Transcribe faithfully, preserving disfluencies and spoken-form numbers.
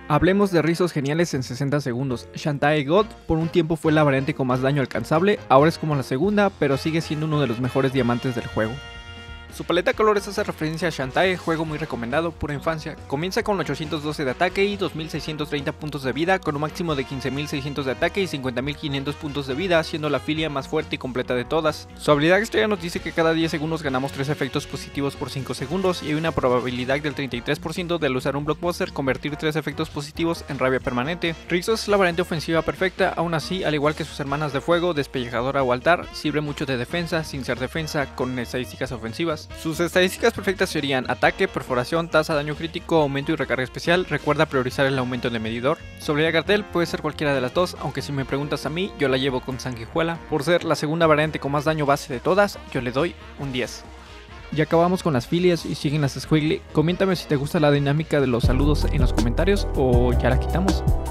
Hablemos de rizos geniales en sesenta segundos. Shantae God por un tiempo fue la variante con más daño alcanzable, ahora es como la segunda, pero sigue siendo uno de los mejores diamantes del juego. Su paleta de colores hace referencia a Shantae, juego muy recomendado, pura infancia. Comienza con ochocientos doce de ataque y dos mil seiscientos treinta puntos de vida, con un máximo de quince mil seiscientos de ataque y cincuenta mil quinientos puntos de vida, siendo la filia más fuerte y completa de todas. Su habilidad estrella nos dice que cada diez segundos ganamos tres efectos positivos por cinco segundos y hay una probabilidad del treinta y tres por ciento de al usar un blockbuster convertir tres efectos positivos en rabia permanente. Rixos es la variante ofensiva perfecta, aún así, al igual que sus hermanas de fuego, despellejadora o altar, sirve mucho de defensa, sin ser defensa, con estadísticas ofensivas. Sus estadísticas perfectas serían ataque, perforación, tasa de daño crítico, aumento y recarga especial. Recuerda priorizar el aumento de medidor. Sobre la cartel puede ser cualquiera de las dos, aunque si me preguntas a mí, yo la llevo con sanguijuela. Por ser la segunda variante con más daño base de todas, yo le doy un diez. Ya acabamos con las filias y siguen las Squiggly. Coméntame si te gusta la dinámica de los saludos en los comentarios o ya la quitamos.